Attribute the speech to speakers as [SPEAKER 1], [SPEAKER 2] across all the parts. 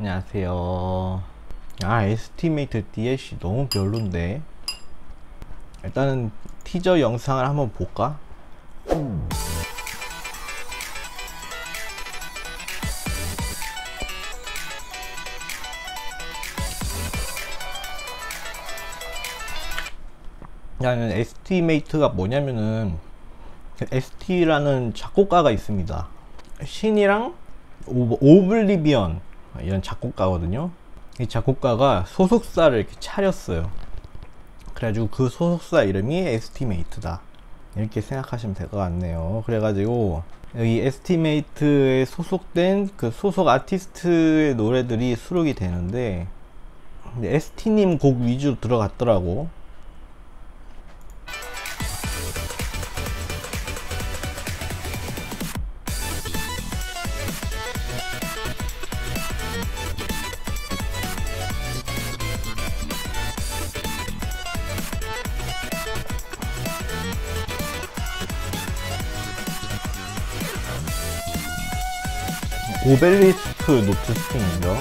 [SPEAKER 1] 안녕하세요. 에스티메이트 DLC 너무 별론데. 일단은 티저 영상을 한번 볼까? 나는 에스티메이트가 뭐냐면은 ST라는 작곡가가 있습니다. 신이랑 오블리비언 이런 작곡가거든요. 이 작곡가가 소속사를 이렇게 차렸어요. 그래가지고 그 소속사 이름이 에스티메이트다 이렇게 생각하시면 될 것 같네요. 그래가지고 여기 에스티메이트에 소속된 그 소속 아티스트의 노래들이 수록이 되는데 ST님 곡 위주로 들어갔더라고. 오벨리스크 노트 스팅이죠.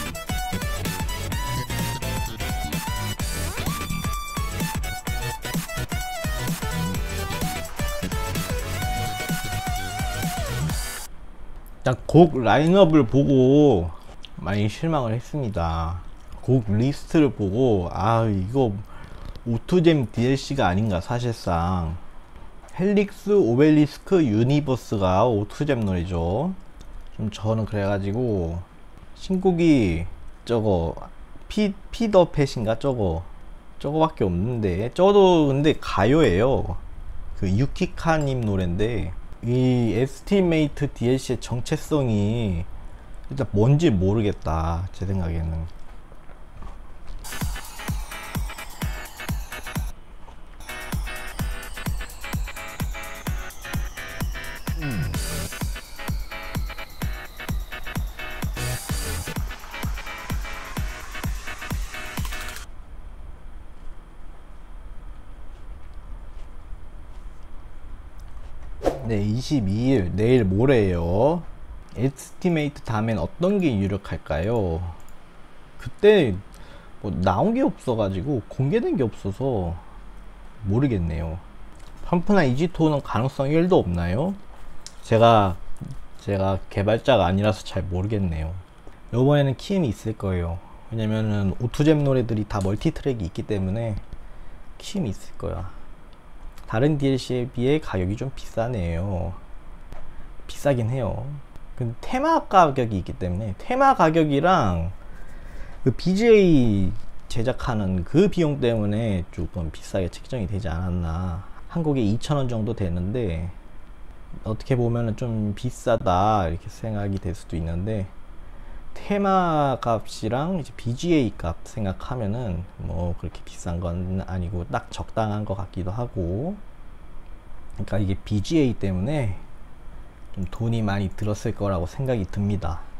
[SPEAKER 1] 곡 라인업을 보고 많이 실망을 했습니다. 곡 리스트를 보고 이거 오투잼 DLC가 아닌가. 사실상 헬릭스 오벨리스크 유니버스가 오투잼 노래죠. 좀 저는 그래가지고 신곡이 저거 피더 팻인가 저거밖에 없는데, 저도 근데 가요예요. 그 유키카님 노래인데 이 에스티메이트 DLC의 정체성이 일단 뭔지 모르겠다, 제 생각에는. 네, 22일 내일 모레예요. 에스티메이트 다음엔 어떤 게 유력할까요? 그때 뭐 나온 게 없어가지고, 공개된 게 없어서 모르겠네요. 펌프나 이지토는 가능성 1도 없나요? 제가 개발자가 아니라서 잘 모르겠네요. 이번에는 키임이 있을 거예요. 왜냐면은 오투잼 노래들이 다 멀티트랙이 있기 때문에 키임이 있을 거야. 다른 DLC에 비해 가격이 좀 비싸네요. 비싸긴 해요. 근데 테마 가격이 있기 때문에, 테마 가격이랑 그 BGA 제작하는 그 비용 때문에 조금 비싸게 책정이 되지 않았나. 한 곡에 2,000원 정도 되는데 어떻게 보면은 좀 비싸다 이렇게 생각이 될 수도 있는데, 테마 값이랑 이제 BGA 값 생각하면은 뭐 그렇게 비싼 건 아니고 딱 적당한 것 같기도 하고. 그러니까 이게 BGA 때문에 좀 돈이 많이 들었을 거라고 생각이 듭니다.